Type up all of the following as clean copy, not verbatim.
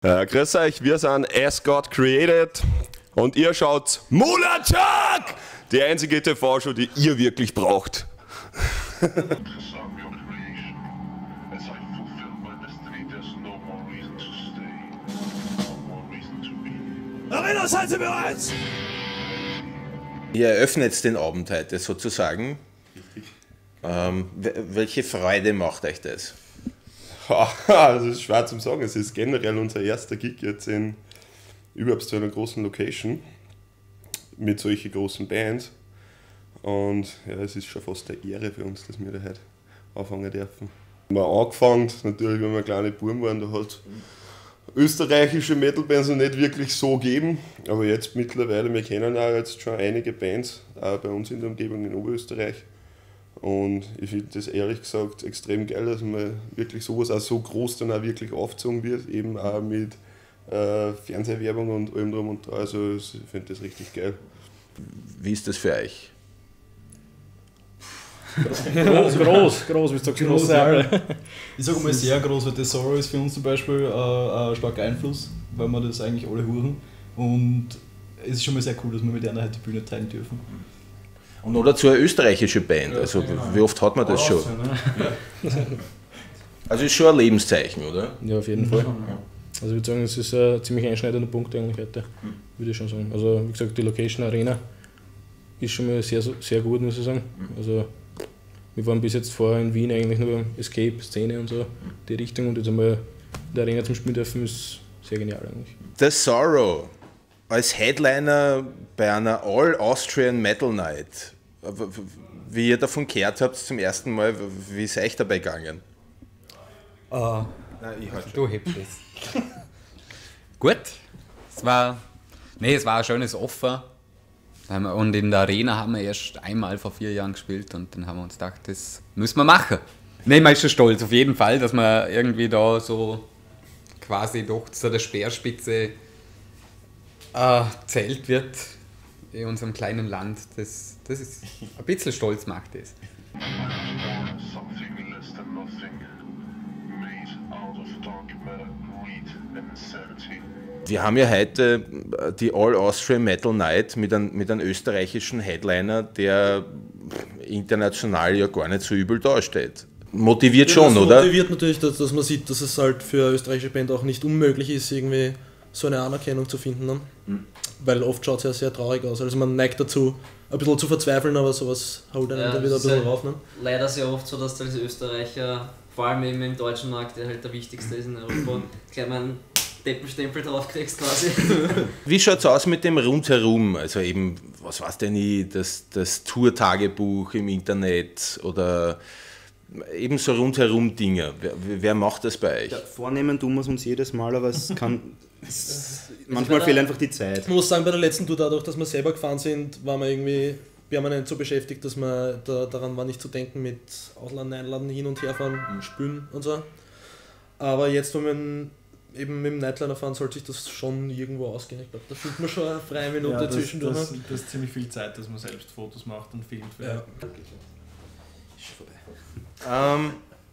Grüß euch, wir sind As God Created und ihr schaut Mulachak, die einzige TV-Show, die ihr wirklich braucht. Arena, seid ihr bereit? Ihr eröffnet den Abend heute sozusagen. Welche Freude macht euch das? Das ist schwer zu sagen. Es ist generell unser erster Gig jetzt in überhaupt so einer großen Location mit solchen großen Bands. Und ja, es ist schon fast eine Ehre für uns, dass wir da heute anfangen dürfen. Wir haben angefangen, natürlich, wenn wir kleine Buben waren, da hat österreichische Metal-Bands noch nicht wirklich so gegeben. Aber jetzt mittlerweile, wir kennen auch jetzt schon einige Bands, auch bei uns in der Umgebung in Oberösterreich. Und ich finde das ehrlich gesagt extrem geil, dass man wirklich sowas auch so groß dann auch wirklich aufgezogen wird, eben auch mit Fernsehwerbung und allem drum und dran. Also ich finde das richtig geil. Wie ist das für euch? Groß, wie sagst du, groß, ja. Ich sage mal sehr groß, weil The Sorrow ist für uns zum Beispiel ein starker Einfluss, weil wir das eigentlich alle hören. Und es ist schon mal sehr cool, dass wir mit einer halt die Bühne teilen dürfen. Und oder zu einer österreichischen Band, also wie oft hat man das schon? Also ist schon ein Lebenszeichen, oder? Ja, auf jeden Fall. Also ich würde sagen, es ist ein ziemlich einschneidender Punkt eigentlich heute, würde ich schon sagen. Also wie gesagt, die Location Arena ist schon mal sehr, sehr gut, muss ich sagen. Also wir waren bis jetzt vorher in Wien eigentlich nur Escape, Szene und so, die Richtung, und jetzt einmal in der Arena zum Spielen dürfen, ist sehr genial eigentlich. The Sorrow als Headliner bei einer All-Austrian Metal Night. Wie ihr davon gehört habt zum ersten Mal, wie ist euch dabei gegangen? Nein, du hebst es. Gut, es war ein schönes Offer. Und in der Arena haben wir erst einmal vor 4 Jahren gespielt und dann haben wir uns gedacht, das müssen wir machen. Nein, man ist schon stolz auf jeden Fall, dass man irgendwie da so quasi doch zu der Speerspitze zählt wird in unserem kleinen Land. Das ist ein bisschen stolz macht das. Wir haben ja heute die All-Austrian Metal Night mit einem österreichischen Headliner, der international ja gar nicht so übel dasteht. Motiviert schon, das oder? Motiviert natürlich, dass man sieht, dass es halt für eine österreichische Band auch nicht unmöglich ist, irgendwie so eine Anerkennung zu finden. Ne? Weil oft schaut es ja sehr traurig aus. Also man neigt dazu, ein bisschen zu verzweifeln, aber sowas holt einen dann wieder ein bisschen rauf. Ne? Leider sehr oft so, dass als Österreicher, vor allem eben im deutschen Markt, der halt der wichtigste ist in Europa, gleich mal einen Deppenstempel drauf kriegst quasi. Wie schaut es aus mit dem Rundherum? Also eben, was weiß denn ich, das Tour-Tagebuch im Internet oder eben so rundherum Dinge. Wer macht das bei euch? Ja, vornehmen tun wir es uns jedes Mal, aber es kann... manchmal fehlt einfach die Zeit. Ich muss sagen, bei der letzten Tour, dadurch, dass wir selber gefahren sind, waren wir irgendwie permanent so beschäftigt, dass man daran war nicht zu denken mit Ausladen, Einladen, hin und her fahren, spülen und so. Aber jetzt, wenn wir eben mit dem Nightliner fahren, sollte sich das schon irgendwo ausgehen. Ich glaube, da findet man schon eine freie Minute zwischendurch. Das ist ziemlich viel Zeit, dass man selbst Fotos macht und filmt. Ja. Ist schon vorbei.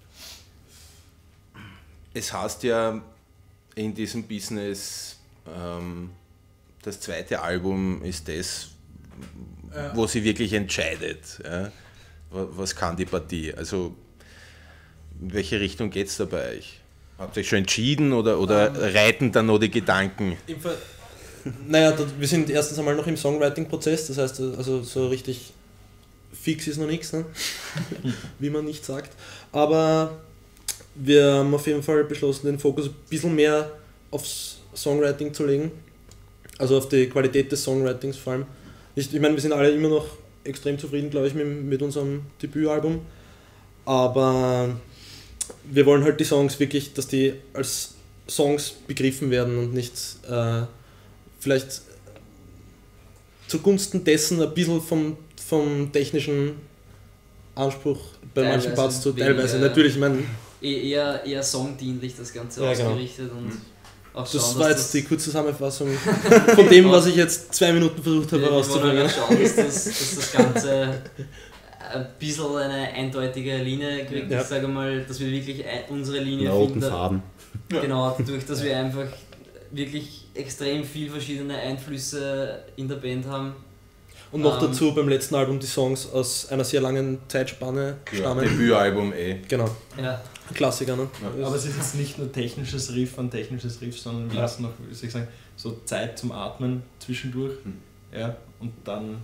Es heißt ja in diesem Business, das zweite Album ist das, wo sie wirklich entscheidet. Ja? Was kann die Partie? Also, in welche Richtung geht es da bei euch? Habt ihr euch schon entschieden oder reiten da noch die Gedanken? Naja, wir sind erstens einmal noch im Songwriting-Prozess, das heißt, also so richtig fix ist noch nichts, ne? Wie man nicht sagt. Aber wir haben auf jeden Fall beschlossen, den Fokus ein bisschen mehr aufs Songwriting zu legen, also auf die Qualität des Songwritings vor allem. Ich meine, wir sind alle immer noch extrem zufrieden, glaube ich, mit unserem Debütalbum, aber wir wollen halt die Songs wirklich, dass die als Songs begriffen werden und nicht vielleicht zugunsten dessen ein bisschen vom technischen Anspruch bei Teilweise manchen Parts zu weniger, teilweise. Natürlich, ich meine, eher songdienlich das Ganze Ja, genau. ausgerichtet und auch schauen, das war jetzt die kurze Zusammenfassung von dem, was ich jetzt 2 Minuten versucht habe herauszubringen. Wir wollen schauen, dass das Ganze ein bisschen eine eindeutige Linie kriegt. Ja. Ich sage mal, dass wir wirklich unsere Linie Einen roten finden. Faden. Genau, dadurch, dass wir einfach wirklich extrem viel verschiedene Einflüsse in der Band haben. Und noch dazu beim letzten Album die Songs aus einer sehr langen Zeitspanne stammen. Debütalbum Genau. Ja. Klassiker, ne? Ja. Aber es ist jetzt nicht nur technisches Riff, sondern wir lassen noch, wie soll ich sagen, so Zeit zum Atmen zwischendurch. Ja, und dann.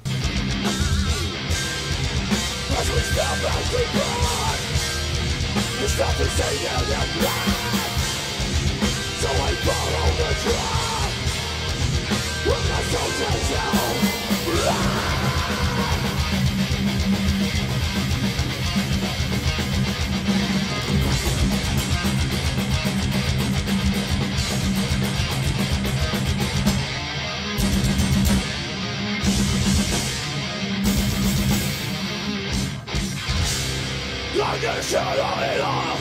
Like a shadow in us.